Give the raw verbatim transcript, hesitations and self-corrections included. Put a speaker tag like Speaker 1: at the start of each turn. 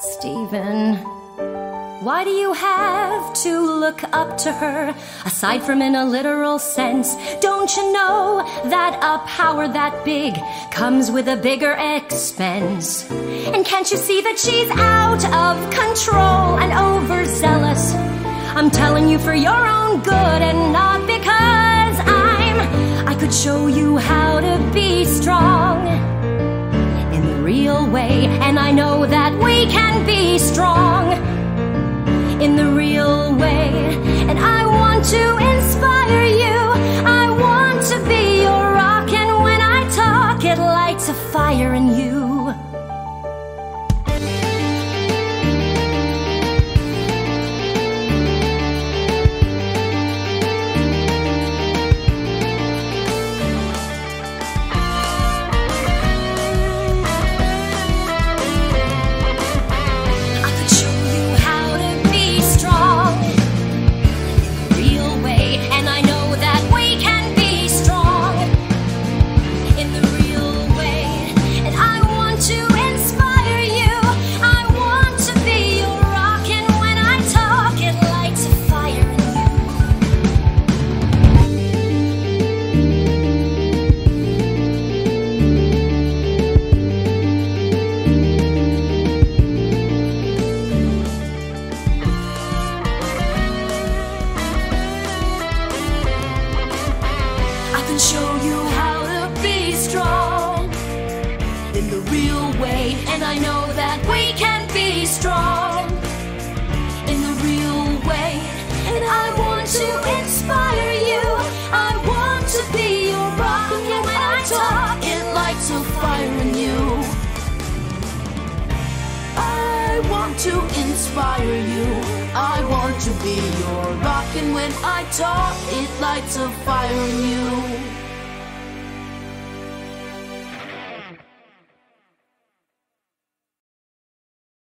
Speaker 1: Stephen, why do you have to look up to her? Aside from in a literal sense, don't you know that a power that big comes with a bigger expense? And can't you see that she's out of control and overzealous? I'm telling you for your own good and not because I'm I could show you how to be strong in the real way, and I know that we can be strong in the real way. And I want to inspire you, I want to be your rock, and when I talk it lights a fire in you. Show you how to be strong in the real way, and I know that we can be strong in the real way. And I want to inspire you, I want to be your rock, and when I talk it lights a fire in you. I want to inspire you, I want to be your rock, and when I talk it lights a fire in you.